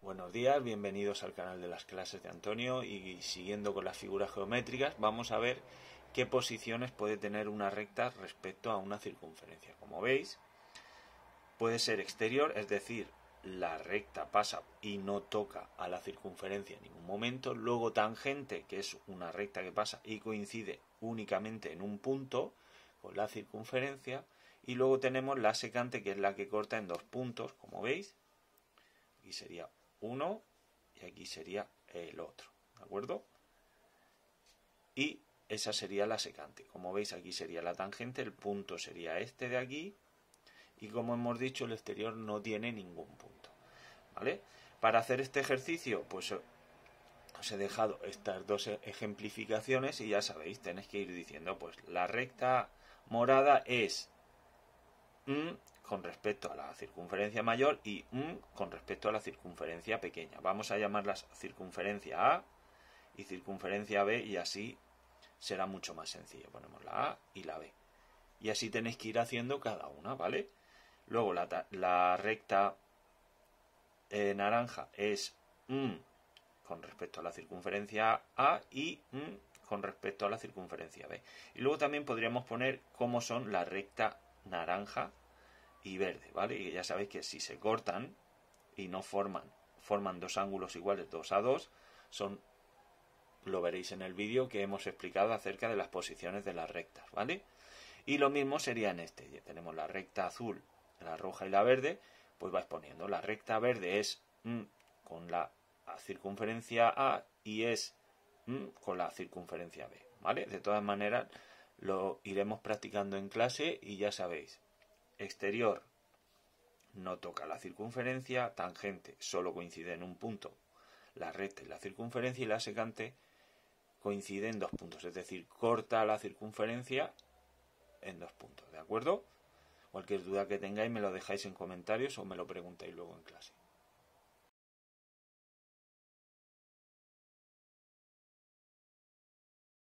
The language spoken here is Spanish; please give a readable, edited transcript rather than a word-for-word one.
Buenos días, bienvenidos al canal de las clases de Antonio y siguiendo con las figuras geométricas vamos a ver qué posiciones puede tener una recta respecto a una circunferencia. Como veis, puede ser exterior, es decir, la recta pasa y no toca a la circunferencia en ningún momento. Luego tangente, que es una recta que pasa y coincide únicamente en un punto con la circunferencia. Y luego tenemos la secante, que es la que corta en dos puntos, como veis. Aquí sería uno y aquí sería el otro, ¿de acuerdo? Y esa sería la secante. Como veis, aquí sería la tangente, el punto sería este de aquí, y como hemos dicho, el exterior no tiene ningún punto, ¿vale? Para hacer este ejercicio, pues os he dejado estas dos ejemplificaciones y ya sabéis, tenéis que ir diciendo, pues la recta morada es con respecto a la circunferencia mayor y con respecto a la circunferencia pequeña. Vamos a llamarlas circunferencia A y circunferencia B y así será mucho más sencillo. Ponemos la A y la B. Y así tenéis que ir haciendo cada una, ¿vale? Luego la recta naranja es con respecto a la circunferencia A y con respecto a la circunferencia B. Y luego también podríamos poner cómo son la recta naranja y verde, ¿vale? Y ya sabéis que si se cortan y no forman dos ángulos iguales 2 a 2, lo veréis en el vídeo que hemos explicado acerca de las posiciones de las rectas, ¿vale? Y lo mismo sería en este. Ya tenemos la recta azul, la roja y la verde, pues vais poniendo. La recta verde es con la circunferencia A y es con la circunferencia B, ¿vale? De todas maneras, lo iremos practicando en clase y ya sabéis. Exterior no toca la circunferencia, tangente solo coincide en un punto, la recta y la circunferencia, y la secante coincide en dos puntos, es decir, corta la circunferencia en dos puntos, ¿de acuerdo? Cualquier duda que tengáis me lo dejáis en comentarios o me lo preguntáis luego en clase.